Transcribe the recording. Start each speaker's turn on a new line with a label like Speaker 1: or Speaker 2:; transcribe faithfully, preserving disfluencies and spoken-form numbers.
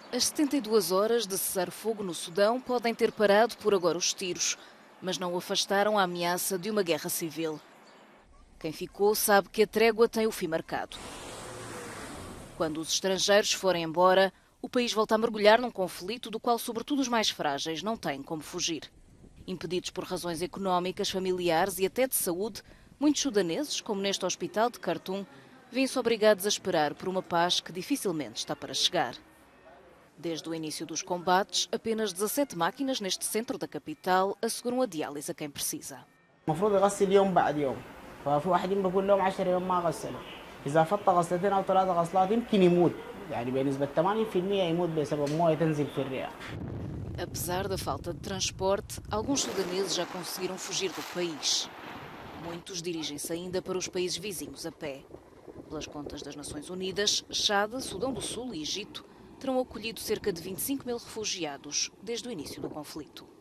Speaker 1: As setenta e duas horas de cessar-fogo no Sudão podem ter parado por agora os tiros, mas não afastaram a ameaça de uma guerra civil. Quem ficou sabe que a trégua tem o fim marcado. Quando os estrangeiros forem embora, o país volta a mergulhar num conflito do qual, sobretudo, os mais frágeis não têm como fugir. Impedidos por razões económicas, familiares e até de saúde, muitos sudaneses, como neste hospital de Khartoum, vêm-se obrigados a esperar por uma paz que dificilmente está para chegar. Desde o início dos combates, apenas dezassete máquinas neste centro da capital asseguram a diálise a quem precisa.
Speaker 2: المفروض يغسل يوم بعد يوم ففي واحدين بقول لهم عشرة يوم ما غسلوا إذا فط غسلتين أو ثلاثة غسلات يمكن يموت يعني بنسبة ثمانين بالمئة يموت بسبب موية تنزل في الرئة.
Speaker 1: Apesar da falta de transporte, alguns sudaneses já conseguiram fugir do país. Muitos dirigem-se ainda para os países vizinhos a pé. Pelas contas das Nações Unidas, Chad, Sudão do Sul e Egito terão acolhido cerca de vinte e cinco mil refugiados desde o início do conflito.